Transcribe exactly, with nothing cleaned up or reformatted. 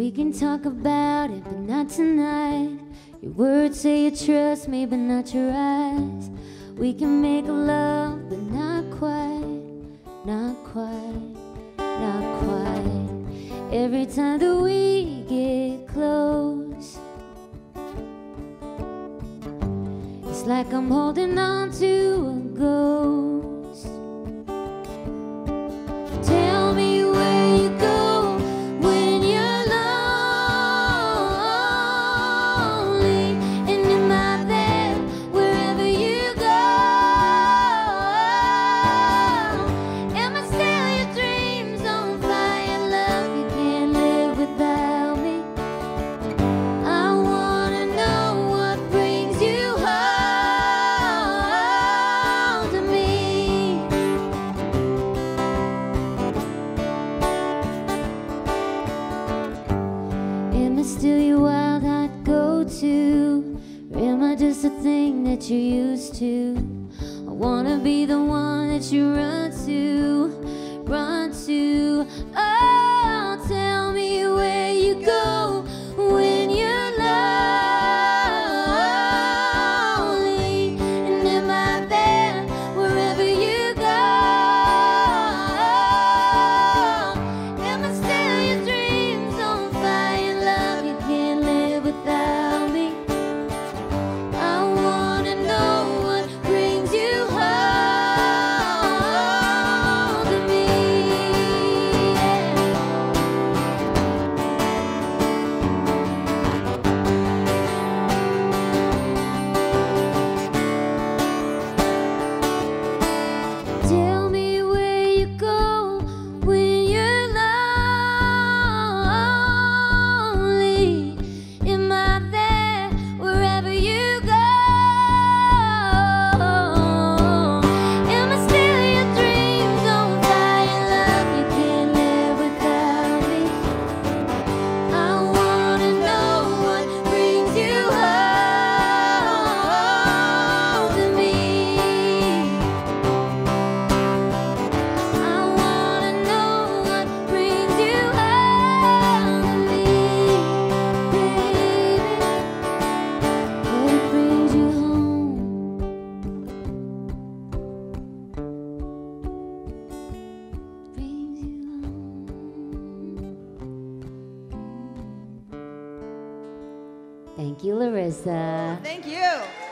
We can talk about it, but not tonight. Your words say you trust me, but not your eyes. We can make love, but not quite, not quite, not quite. Every time that we get close, it's like I'm holding on to a ghost. Tell me where you go when you're lonely, and am I there wherever you go? Am I still your dreams on fire? Love, you can't live without me. I wanna know what brings you home to me. Am I still your wild-eyed go-to? Or am I just a thing that you're used to? I wanna be the one that you run to, run to. Oh, tell me where you go when you're lonely, and am I there wherever you go? Am I still your dreams on fire? Love, you can't live without me. I wanna know what brings you home to me. Tell me where you go when you're lonely. Am I there wherever you go? Am I still your dreams on fire? Love, you can't live without me. I wanna know what brings you home to me. I wanna know what brings you home to me, baby. What brings you home? Brings you home. Thank you, Larissa. Thank you.